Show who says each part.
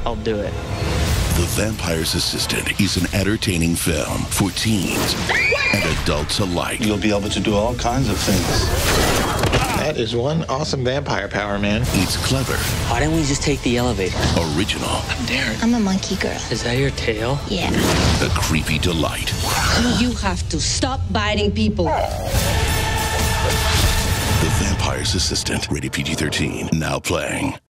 Speaker 1: I'll do it.
Speaker 2: The Vampire's Assistant is an entertaining film for teens and adults alike.
Speaker 3: You'll be able to do all kinds of things.
Speaker 4: That is one awesome vampire power, man.
Speaker 2: It's clever.
Speaker 1: Why didn't we just take the elevator?
Speaker 2: Original.
Speaker 1: I'm Darren.
Speaker 5: I'm a monkey girl.
Speaker 1: Is that your tail?
Speaker 5: Yeah.
Speaker 2: A creepy delight.
Speaker 6: You have to stop biting people.
Speaker 2: The Vampire's Assistant. Rated PG-13. Now playing.